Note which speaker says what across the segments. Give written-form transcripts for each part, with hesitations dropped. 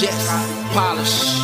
Speaker 1: Just polish.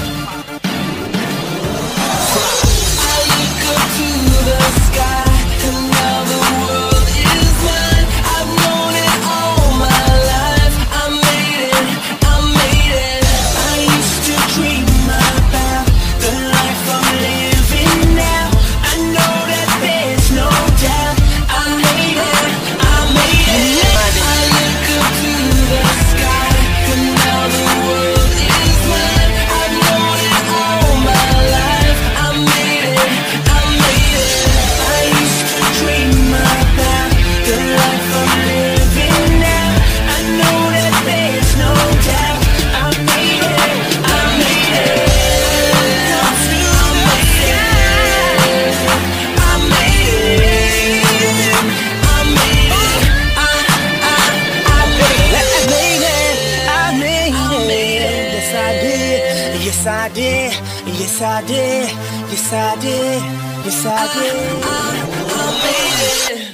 Speaker 2: I look up to the sky, and now the world is mine. I've known it all my life. I made it, I made it. I used to dream about the life I'm living now. I know that there's no doubt. I made it, I made it. I look up to the sky, and now the world is mine. I've known it all my life. I made it, I made it. I used to dream about the life I'm living now. I know that there's no doubt. I made it, I made it. Up to the sky, I made it, I made it. I made it, I made it. Yes, I did. Yes, I did. Yes, I did. Yes, I did. Yes, I did. I made it.